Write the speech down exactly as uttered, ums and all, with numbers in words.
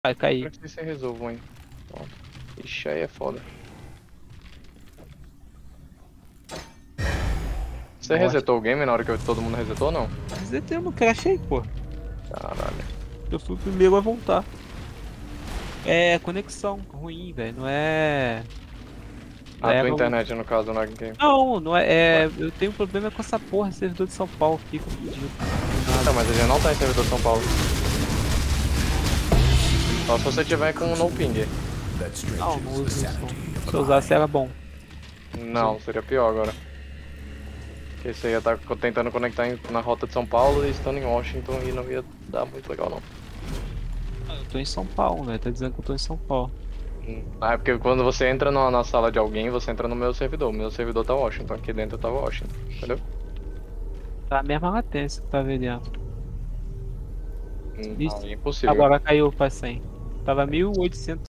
Vai cair. Espero que vocês se resolvam aí. Pronto. Ixi, aí é foda. Você Nossa. resetou o game na hora que todo mundo resetou ou não? Resetei, eu não crashei, pô. Caralho. Eu fui o primeiro a voltar. É conexão ruim, velho. Não é. Não A é. tua internet, no caso, na game. Não, não é, é. Ué. Eu tenho problema com essa porra, servidor de São Paulo. Fica fudido. Então, mas a gente não tá em servidor de São Paulo. Só se você tiver com no ping. Não, não uso isso. Não. Se eu usasse era bom. Não, seria pior agora. Porque você ia estar tentando conectar em- na rota de São Paulo e estando em Washington e não ia dar muito legal não. Ah, eu tô em São Paulo, né? Tá dizendo que eu tô em São Paulo. Hum. Ah, é porque quando você entra na, na sala de alguém, você entra no meu servidor. O meu servidor tá Washington, aqui dentro tá Washington, entendeu? Tá a mesma latência que tá vendo. Hum, Isso. Não, é impossível. Agora caiu pra cem. Tava mil e oitocentos.